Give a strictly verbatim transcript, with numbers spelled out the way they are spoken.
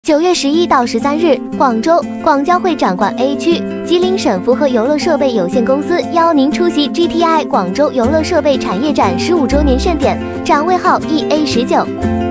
九月十一到十三日，广州广交会展馆 A 区，吉林省福和游乐设备有限公司邀您出席 G T I 广州游乐设备产业展十五周年盛典，展位号 E A 十九。